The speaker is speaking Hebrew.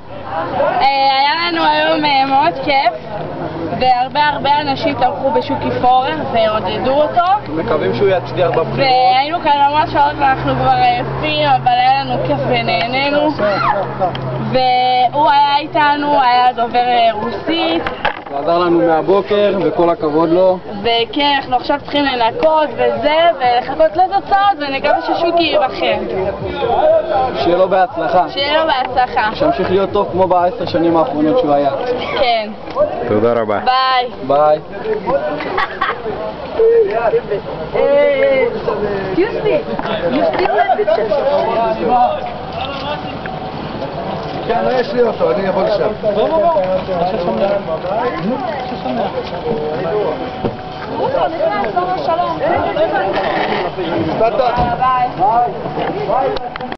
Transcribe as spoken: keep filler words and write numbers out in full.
היה לנו היום מאוד כיף, והרבה הרבה אנשים תמכו בשוקי פורר ועודדו אותו. מקווים שהוא יצליח בבחירות. והיינו כאן ממש שעות ואנחנו כבר עייפים, אבל היה לנו כיף ונהנינו. והוא היה איתנו, היה דובר רוסית. הוא עזר לנו מהבוקר וכל הכבוד לו. וכן, אנחנו עכשיו צריכים לנקות וזה, ולחכות לתוצאות, ונקווה ששוקי ייבחר. שיהיה לו בהצלחה. שיהיה לו בהצלחה. שימשיך להיות טוב כמו בעשר שנים האחרונות שהוא היה. כן. תודה רבה. ביי. ביי. Excuse me, you still have pictures? כן, לא יש לי אותו, אני אבוא לשם. בוא, בוא, בוא. שלום. ביי.